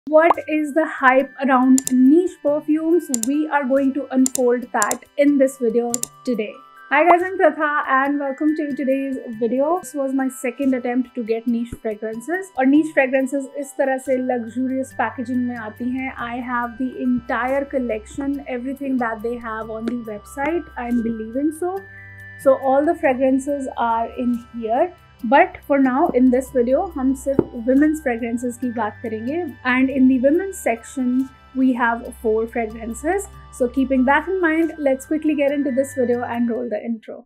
What is the hype around niche perfumes? We are going to unfold that in this video today. Hi guys, I'm Pratha and welcome to today's video. This was my second attempt to get niche fragrances. और niche fragrances इस तरह से luxurious packaging में आती हैं. I have the entire collection, everything that they have on the website. I'm believing so. So all the fragrances are in here. But for now in this video हम सिर्फ women's fragrances की बात करेंगे and in the women's section we have 4 fragrances. So keeping that in mind, let's quickly get into this video and roll the intro.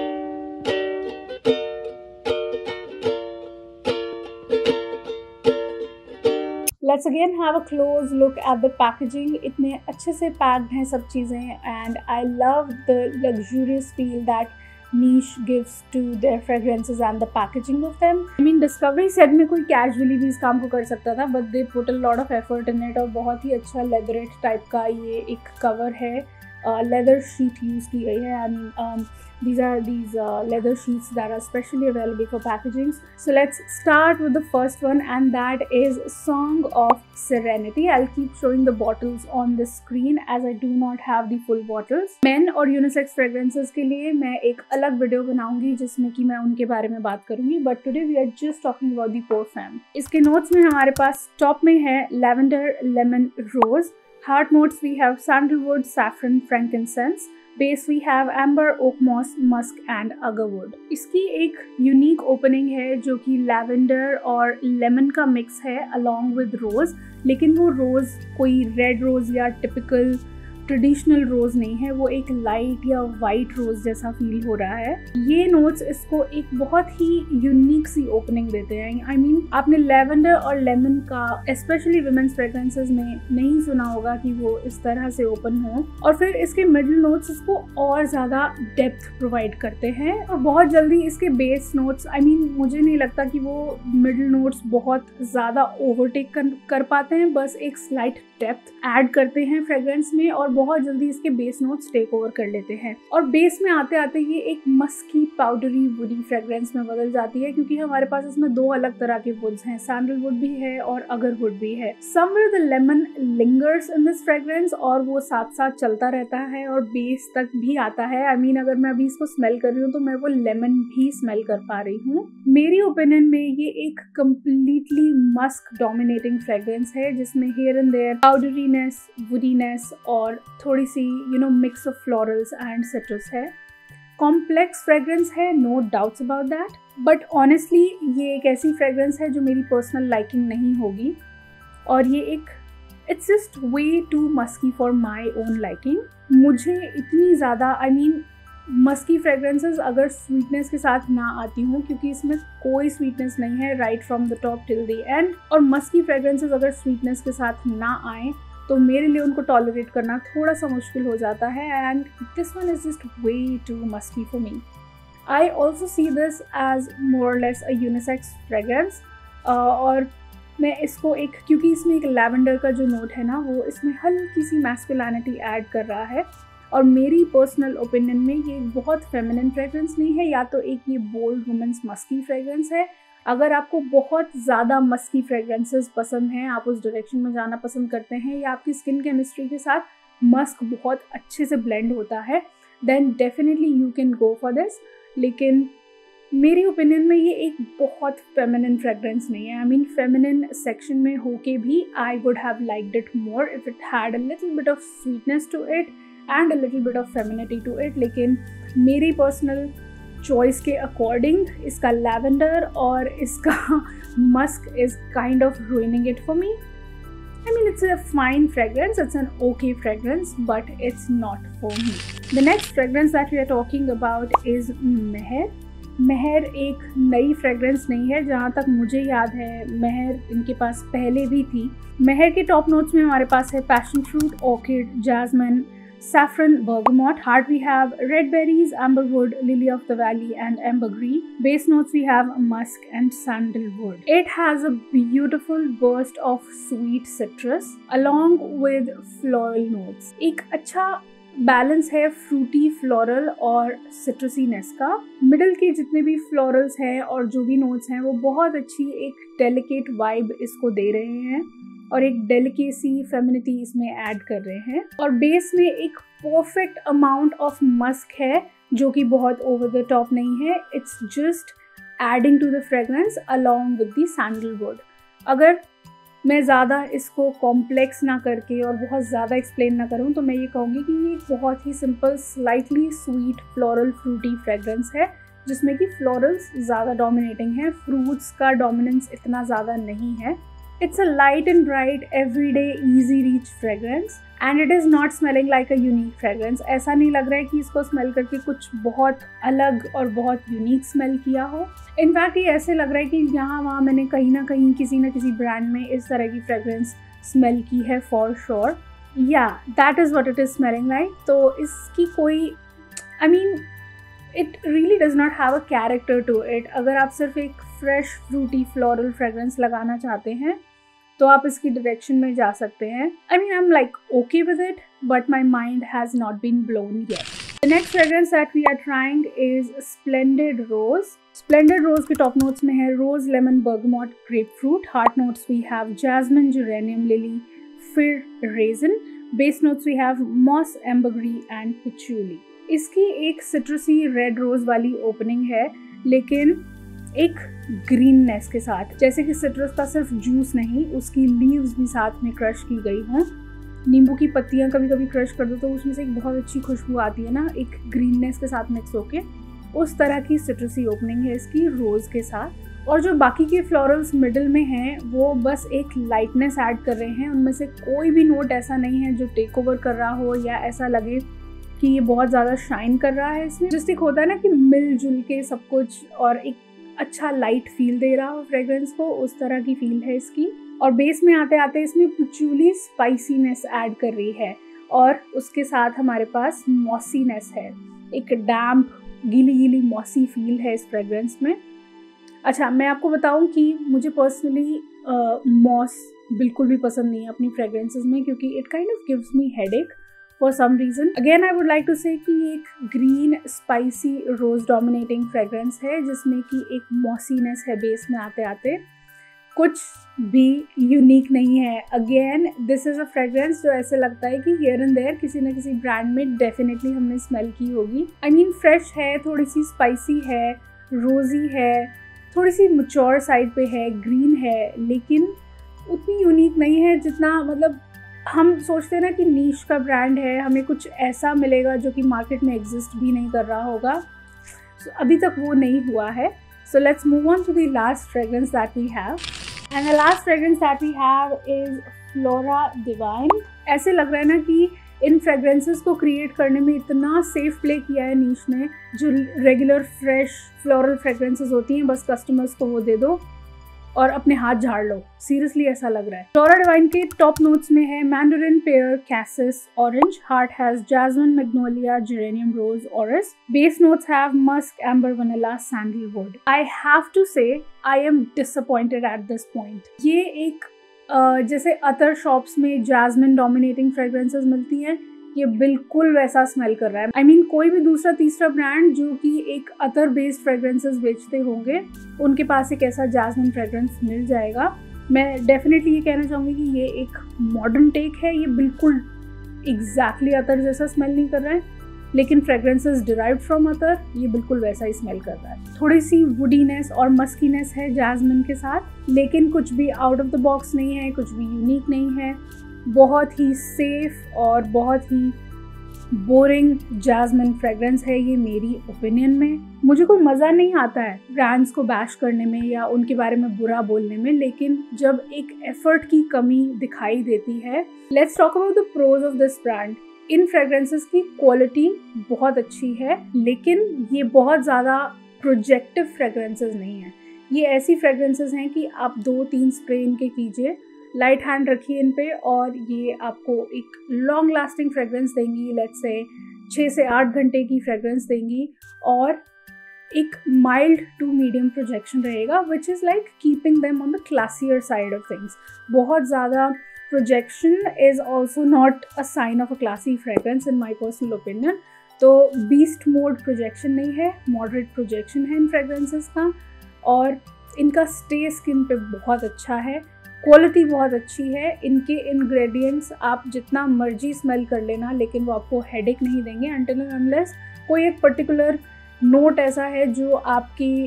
Let's again have a close look at the packaging. इतने अच्छे से packed हैं सब चीज़ें and I love the luxurious feel that niche gives to their fragrances and the packaging of them. I mean Discovery set में कोई casually भी इस काम को कर सकता था, but they put a lot of effort in it और बहुत ही अच्छा leatherette type का ये एक cover है. Leather sheet use की गई है. I mean these are leather sheets that are specially available for packagings. So let's start with the first one and that is Song of Serenity. I'll keep showing the bottles on the screen as I do not have the full bottles. Men और unisex fragrances के लिए मैं एक अलग video बनाऊंगी जिसमें कि मैं उनके बारे में बात करूंगी. But today we are just talking about the Parfum. इसके notes में हमारे पास top में है lavender, lemon, rose. Heart notes we have sandalwood, saffron, frankincense. Base we have amber, oak moss, musk and agarwood. इसकी एक यूनिक ओपनिंग है जो कि लैवेंडर और लेमन का मिक्स है along with रोज, लेकिन वो रोज कोई रेड रोज या टिपिकल ट्रेडिशनल रोज नहीं है, वो एक लाइट या वाइट रोज जैसा फील हो रहा है. ये नोट्स इसको एक बहुत ही यूनिक सी ओपनिंग देते हैं. I mean, आपने लेवेंडर और लेमन का स्पेशली वुमेन्स फ्रेग्रेंसेस में नहीं सुना होगा कि वो इस तरह से ओपन हो. और फिर इसके मिडिल नोट्स इसको और ज़्यादा डेप्थ प्रोवाइड करते हैं और बहुत जल्दी इसके बेस नोट्स मुझे नहीं लगता कि वो मिडिल नोट्स बहुत ज़्यादा ओवरटेक कर पाते हैं, बस एक स्लाइट डेप्थ ऐड करते हैं फ्रेग्रेंस में और बहुत जल्दी इसके बेस नोट्स टेक ओवर कर लेते हैं. और बेस में आते आते ये एक मस्की पाउडरी वुडी फ्रेग्रेंस में बदल जाती है क्योंकि हमारे पास इसमें 2 अलग तरह के वुड्स हैं, सैंडलवुड भी है और अगरवुड भी है. Somewhere the lemon lingers in this fragrance और वो साथ साथ चलता रहता है और बेस तक भी आता है. अगर मैं अभी इसको स्मेल कर रही हूँ तो मैं वो लेमन भी स्मेल कर पा रही हूँ. मेरी ओपिनियन में ये एक कम्प्लीटली मस्क डोमिनेटिंग फ्रेग्रेंस है जिसमें here and there powderiness, woodiness और थोड़ी सी mix of florals and citrus है. कॉम्प्लेक्स फ्रेग्रेंस है, no doubts about that, but honestly ये एक ऐसी फ्रेग्रेंस है जो मेरी पर्सनल लाइकिंग नहीं होगी और ये एक it's just way too musky for my own liking. मुझे इतनी ज़्यादा मस्की फ्रेग्रेंसेस अगर स्वीटनेस के साथ ना आती हूँ, क्योंकि इसमें कोई स्वीटनेस नहीं है right from the top till the end, और मस्की फ्रेग्रेंसेस अगर स्वीटनेस के साथ ना आए तो मेरे लिए उनको टॉलरेट करना थोड़ा सा मुश्किल हो जाता है. And this one is just way too musky for me. I also see this as more और लेस अ यूनिसेक्स फ्रेग्रेंस और मैं इसको क्योंकि इसमें एक लैवेंडर का जो नोट है ना वो इसमें हल्की सी मैस्कुलिनिटी ऐड कर रहा है और मेरी पर्सनल ओपिनियन में ये बहुत फेमिनिन फ्रेग्रेंस नहीं है, या तो एक ये बोल्ड वुमेन्स मस्की फ्रेग्रेंस है. अगर आपको बहुत ज़्यादा मस्की फ्रेग्रेंसेस पसंद हैं, आप उस डायरेक्शन में जाना पसंद करते हैं या आपकी स्किन केमिस्ट्री के साथ मस्क बहुत अच्छे से ब्लेंड होता है, then definitely you can go for this. लेकिन मेरी ओपिनियन में ये एक बहुत फेमिनिन फ्रेग्रेंस नहीं है. फेमिनिन सेक्शन में होके भी I would have liked it more if it had a little bit of sweetness to it and a little bit of femininity to it. लेकिन मेरी पर्सनल चॉइस के अकॉर्डिंग इसका lavender और इसका musk is kind of ruining it for me. It's a fine fragrance, it's an okay fragrance, but it's not for me. The next fragrance that we are talking about is Meher. Meher एक नई fragrance नहीं है, जहाँ तक मुझे याद है महर इनके पास पहले भी थी. महर के टॉप नोट्स में हमारे पास है passion fruit, orchid, jasmine, saffron, bergamot. Heart we have red berries, amberwood, lily of the valley and ambergris. Base notes we have musk and sandalwood. It has a beautiful burst of sweet citrus along with floral notes. एक अच्छा balance है Frooti, floral और सिट्रसीनेस का. Middle के जितने भी florals हैं और जो भी नोट्स हैं वो बहुत अच्छी एक डेलिकेट वाइब इसको दे रहे हैं और एक डेलिकेसी, फेमिनिटी इसमें ऐड कर रहे हैं। और बेस में एक परफेक्ट अमाउंट ऑफ मस्क है जो कि बहुत ओवर द टॉप नहीं है। It's just adding to the fragrance along with the sandalwood. अगर मैं ज़्यादा इसको कॉम्प्लेक्स ना करके और बहुत ज़्यादा एक्सप्लेन ना करूँ तो मैं ये कहूँगी कि ये एक बहुत ही simple, slightly sweet, floral, fruity fragrance है जिसमें कि फ्लोरल्स ज़्यादा डोमिनेटिंग है, फ्रूट्स का डोमिनेंस इतना ज़्यादा नहीं है। It's a light and bright, everyday, easy reach fragrance and it is not smelling like a unique fragrance. ऐसा नहीं लग रहा है कि इसको स्मेल करके कुछ बहुत अलग और बहुत यूनिक स्मेल किया हो। इनफैक्ट ये ऐसे लग रहा है कि यहाँ वहाँ मैंने कहीं ना कहीं किसी न किसी ब्रांड में इस तरह की फ्रेगरेंस स्मेल की है फॉर श्योर। या that is what it is smelling like. तो इसकी कोई it really does not have a character to it. अगर आप सिर्फ एक फ्रेश फ्रूटी फ्लोरल फ्रेगरेंस लगाना चाहते हैं तो आप इसकी डायरेक्शन में जा सकते हैं। I am like okay with it, but my mind has not been blown yet. The next fragrance that we are trying is splendid rose. Splendid rose के टॉप नोट्स में है rose, lemon, bergamot, grapefruit. Heart notes we have jasmine, geranium, lily, फिर resin. Base notes we have moss, ambergris and patchouli. इसकी एक सिट्रसी red rose वाली opening है, लेकिन एक ग्रीननेस के साथ, जैसे कि सिट्रस का सिर्फ जूस नहीं, उसकी लीव्स भी साथ में क्रश की गई हों। नींबू की पत्तियां कभी कभी क्रश कर दो तो उसमें से एक बहुत अच्छी खुशबू आती है ना, एक ग्रीननेस के साथ मिक्स होके। उस तरह की सिट्रसी ओपनिंग है इसकी रोज के साथ। और जो बाकी के फ्लोरल्स मिडिल में हैं वो बस एक लाइटनेस ऐड कर रहे हैं। उनमें से कोई भी नोट ऐसा नहीं है जो टेक ओवर कर रहा हो या ऐसा लगे कि ये बहुत ज़्यादा शाइन कर रहा है। इसमें जस्ट एक होता है ना कि मिलजुल के सब कुछ और एक अच्छा लाइट फील दे रहा हो फ्रेग्रेंस को, उस तरह की फील है इसकी। और बेस में आते आते इसमें पिचूली स्पाइसीनेस ऐड कर रही है और उसके साथ हमारे पास मॉसीनेस है, एक डैम्प गीली गीली मॉसी फील है इस फ्रेग्रेंस में। अच्छा, मैं आपको बताऊं कि मुझे पर्सनली मॉस बिल्कुल भी पसंद नहीं है अपनी फ्रेग्रेंसेस में, क्योंकि it kind of gives me headache for some reason. Again I would like to say कि एक green spicy rose dominating fragrance है जिसमें कि एक मॉसीनेस है बेस में आते आते, कुछ भी यूनिक नहीं है। Again this is a fragrance जो ऐसे लगता है कि हियर एंड देयर किसी न किसी ब्रांड में डेफिनेटली हमने स्मेल की होगी। आई मीन फ्रेश है, थोड़ी सी स्पाइसी है, रोजी है, थोड़ी सी मैच्योर साइड पे है, ग्रीन है, लेकिन उतनी यूनिक नहीं है जितना मतलब हम सोचते हैं ना कि नीश का ब्रांड है, हमें कुछ ऐसा मिलेगा जो कि मार्केट में एग्जिस्ट भी नहीं कर रहा होगा। So, अभी तक वो नहीं हुआ है। So let's move on to the last fragrance that we have. And the last fragrance that we have is Flora Divine. ऐसे लग रहा है ना कि इन फ्रेग्रेंसेस को क्रिएट करने में इतना सेफ प्ले किया है नीश ने। जो रेगुलर फ्रेश फ्लोरल फ्रेग्रेंसेस होती हैं बस कस्टमर्स को वो दे दो और अपने हाथ झाड़ लो, सीरियसली ऐसा लग रहा है। फ्लोरा डिवाइन के टॉप नोट्स में है mandarin, pear, cassis, orange. Heart has jasmine, magnolia, geranium, rose, orris. Base notes have musk, amber, vanilla, sandalwood. I have to say I am disappointed at this point. ये एक जैसे other shops में jasmine dominating fragrances मिलती हैं, ये बिल्कुल वैसा smell कर रहा है। आई मीन कोई भी दूसरा तीसरा ब्रांड जो कि एक अतर बेस्ड फ्रेग्रेंसेस बेचते होंगे उनके पास एक ऐसा जैस्मिन फ्रेग्रेंस मिल जाएगा। मैं डेफिनेटली ये कहना चाहूँगी कि ये एक मॉडर्न टेक है। ये बिल्कुल एग्जैक्टली अतर जैसा स्मेल नहीं कर रहा है, लेकिन फ्रेग्रेंसेस डिराइव्ड फ्रॉम अतर ये बिल्कुल वैसा ही स्मेल कर रहा है। थोड़ी सी वुडीनेस और मस्कीनेस है जैस्मिन के साथ, लेकिन कुछ भी आउट ऑफ द बॉक्स नहीं है, कुछ भी यूनिक नहीं है। बहुत ही सेफ और बहुत ही बोरिंग जैस्मिन फ्रेग्रेंस है ये मेरी ओपिनियन में। मुझे कोई मज़ा नहीं आता है ब्रांड्स को बैश करने में या उनके बारे में बुरा बोलने में, लेकिन जब एक एफर्ट की कमी दिखाई देती है। Let's talk about the pros of this brand. इन फ्रेग्रेंसेस की क्वालिटी बहुत अच्छी है, लेकिन ये बहुत ज़्यादा प्रोजेक्टिव फ्रेग्रेंसेस नहीं है। ये ऐसी फ्रेग्रेंसेस हैं कि आप 2-3 स्प्रे इनके कीजिए, लाइट हैंड रखिए इन पे और ये आपको एक लॉन्ग लास्टिंग फ्रेग्रेंस देंगी। लेट्स से 6 से 8 घंटे की फ्रेग्रेंस देंगी और एक माइल्ड टू मीडियम प्रोजेक्शन रहेगा, which is like keeping them on the classier side of things. बहुत ज़्यादा projection is also not a sign of a classy fragrance in my personal opinion. तो बीस्ट मोड प्रोजेक्शन नहीं है, moderate projection है इन fragrances का, और इनका stay skin पे बहुत अच्छा है। क्वालिटी बहुत अच्छी है। इनके इंग्रेडिएंट्स आप जितना मर्जी स्मेल कर लेना, लेकिन वो आपको हेडेक नहीं देंगे अनटिल एंड अनलेस कोई एक पर्टिकुलर नोट ऐसा है जो आपकी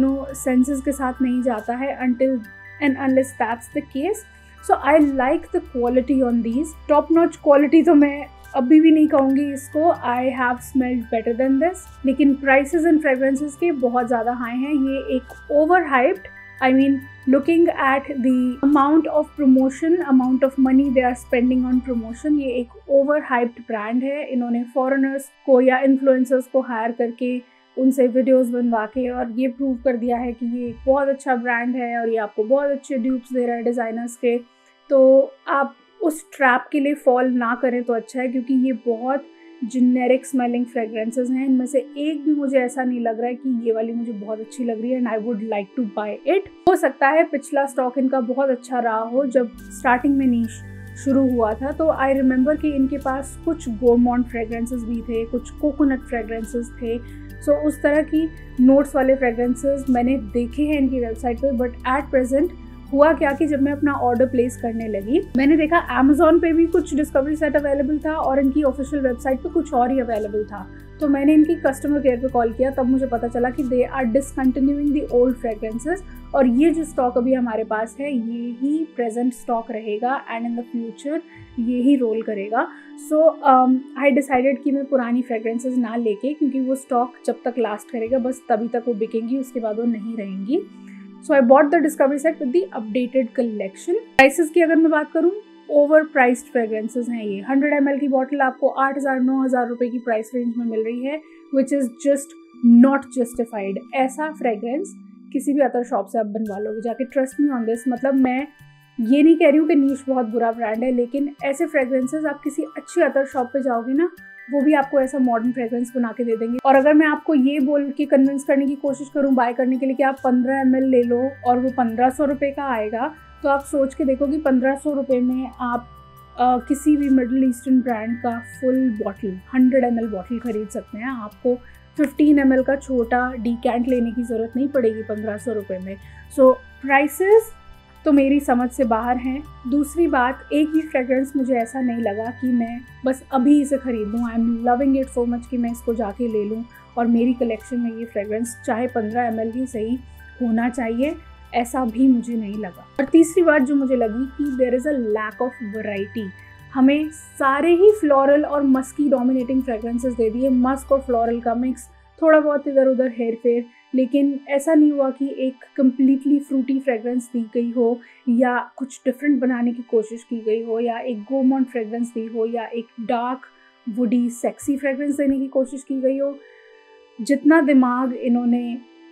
सेंसेस के साथ नहीं जाता है, until and unless that's the case. So I like the quality on these. Top notch quality तो मैं अभी भी नहीं कहूँगी इसको, I have smelled better than this. लेकिन prices and fragrances के बहुत ज़्यादा हाई हैं। ये एक overhyped, I mean looking at the amount of promotion, amount of money they are spending on promotion, ये एक overhyped brand है। इन्होंने foreigners को या influencers को hire करके उनसे वीडियोस बनवा के और ये प्रूव कर दिया है कि ये बहुत अच्छा ब्रांड है और ये आपको बहुत अच्छे ड्यूप्स दे रहा है डिज़ाइनर्स के। तो आप उस ट्रैप के लिए फॉल ना करें तो अच्छा है, क्योंकि ये बहुत जेनेरिक स्मेलिंग फ्रेग्रेंसेस हैं। इनमें से एक भी मुझे ऐसा नहीं लग रहा है कि ये वाली मुझे बहुत अच्छी लग रही है and I would like to buy it. हो सकता है पिछला स्टॉक इनका बहुत अच्छा रहा हो जब स्टार्टिंग में नीश शुरू हुआ था, तो आई रिमेंबर कि इनके पास कुछ गोरमॉन्ड फ्रेग्रेंसेस भी थे, कुछ कोकोनट फ्रेग्रेंसेस थे। सो उस तरह की नोट्स वाले फ्रेग्रेंसेस मैंने देखे हैं इनकी वेबसाइट पे। बट एट प्रेजेंट हुआ क्या कि जब मैं अपना ऑर्डर प्लेस करने लगी, मैंने देखा अमेजोन पे भी कुछ डिस्कवरी सेट अवेलेबल था और इनकी ऑफिशियल वेबसाइट पे कुछ और ही अवेलेबल था। तो मैंने इनकी कस्टमर केयर पे कॉल किया, तब मुझे पता चला कि they are discontinuing the old fragrances और ये जो स्टॉक अभी हमारे पास है ये ही प्रेजेंट स्टॉक रहेगा एंड इन द फ्यूचर ये ही रोल करेगा। सो आई डिसाइडेड कि मैं पुरानी फ्रेग्रेंसेस ना लेके, क्योंकि वो स्टॉक जब तक लास्ट करेगा बस तभी तक वो बिकेंगी, उसके बाद वो नहीं रहेंगी। So I bought the discovery set with the updated collection. Prices की अगर मैं बात करूँ, ओवर प्राइस्ड फ्रेग्रेंसेस हैं ये। 100 ml की बॉटल आपको 8,000-9,000 रुपए की प्राइस रेंज में मिल रही है, which is just not justified. ऐसा फ्रेग्रेंस किसी भी अदर शॉप से आप बनवा लोगे जाके, ट्रस्ट मी ऑन दिस। मतलब मैं ये नहीं कह रही हूँ कि नीश बहुत बुरा ब्रांड है, लेकिन ऐसे फ्रेग्रेंसेस आप किसी अच्छी अदर शॉप पे जाओगे ना, वो भी आपको ऐसा मॉडर्न फ्रेग्रेंस बना के दे देंगे। और अगर मैं आपको ये बोल के कन्विंस करने की कोशिश करूँ बाय करने के लिए कि आप 15 ml ले लो और वो 1,500 रुपये का आएगा, तो आप सोच के देखो कि 1,500 रुपये में आप किसी भी मिडल ईस्टर्न ब्रांड का फुल बॉटल 100 ml बॉटल खरीद सकते हैं। आपको 15 ml का छोटा डीकैंट लेने की ज़रूरत नहीं पड़ेगी 1,500 रुपये में। सो प्राइसेस तो मेरी समझ से बाहर हैं। दूसरी बात, एक भी फ्रेग्रेंस मुझे ऐसा नहीं लगा कि मैं बस अभी इसे ख़रीद लूँ। I am loving it so much कि मैं इसको जाके ले लूँ और मेरी कलेक्शन में ये फ्रेग्रेंस चाहे 15 ml ही सही होना चाहिए, ऐसा भी मुझे नहीं लगा। और तीसरी बात जो मुझे लगी कि there is a lack of variety. हमें सारे ही फ्लोरल और मस्की डोमिनेटिंग फ्रेग्रेंसेस दे दिए, मस्क और फ्लोरल का मिक्स, थोड़ा बहुत इधर उधर हेर फेर, लेकिन ऐसा नहीं हुआ कि एक कम्प्लीटली फ्रूटी फ्रेग्रेंस दी गई हो या कुछ डिफरेंट बनाने की कोशिश की गई हो या एक गोमॉन्ड फ्रेग्रेंस दी हो या एक डार्क वुडी सेक्सी फ्रेग्रेंस देने की कोशिश की गई हो। जितना दिमाग इन्होंने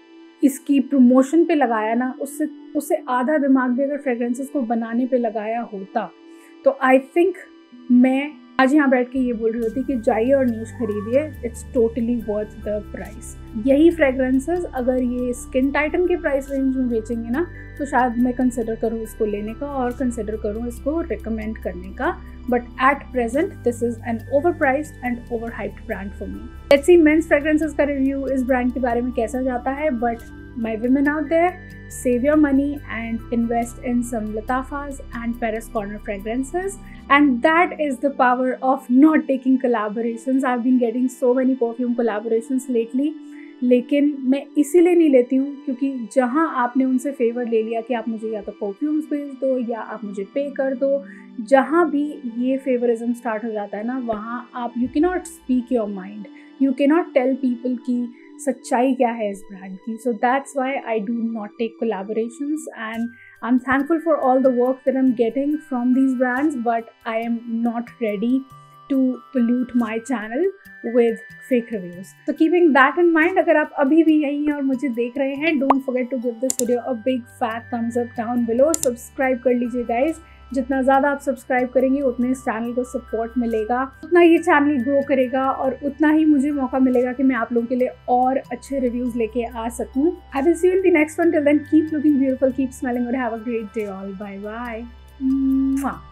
इसकी प्रमोशन पे लगाया ना, उससे आधा दिमाग भी अगर फ्रेग्रेंसेस को बनाने पे लगाया होता तो आई थिंक मैं आज यहाँ बैठ के ये बोल रही होती कि जाइए और नीश खरीदिए, it's totally worth the price. यही फ्रेग्रेंसेस अगर ये स्किन टाइटन के प्राइस रेंज में बेचेंगे ना, तो शायद मैं कंसिडर करूँ इसको लेने का और कंसिडर करूँ इसको रिकमेंड करने का। But at present this is an over priced and over hyped brand for me. Let's see men's fragrances का रिव्यू इस ब्रांड के बारे में कैसा जाता है। But my women out there, save your money and invest in some Lattafas and Paris Corner fragrances, and that is the power of not taking collaborations. I've been getting so many perfume collaborations lately, लेकिन मैं इसीलिए नहीं लेती हूँ क्योंकि जहाँ आपने उनसे फेवर ले लिया कि आप मुझे या तो परफ्यूम्स भेज दो या आप मुझे पे कर दो, जहाँ भी ये फेवरिज्म स्टार्ट हो जाता है ना, वहाँ आप you can not speak your mind, you can not tell people की सच्चाई क्या है इस ब्रांड की। So that's why I do not take collaborations and I am thankful for all the work that I am getting from these brands, but I am not ready to pollute my channel with fake reviews. So keeping that in mind, अगर आप अभी भी यहीं हैं और मुझे देख रहे हैं, don't forget to give this video a big fat thumbs up down below. Subscribe कर लीजिए guys. जितना ज़्यादा आप सब्सक्राइब करेंगे उतने इस चैनल को सपोर्ट मिलेगा, उतना ये चैनल ग्रो करेगा और उतना ही मुझे मौका मिलेगा कि मैं आप लोगों के लिए और अच्छे रिव्यूज़ लेके आ सकूँ। I will see you in the next one. Till then, keep looking beautiful, keep smelling good, have a great day all. Bye bye.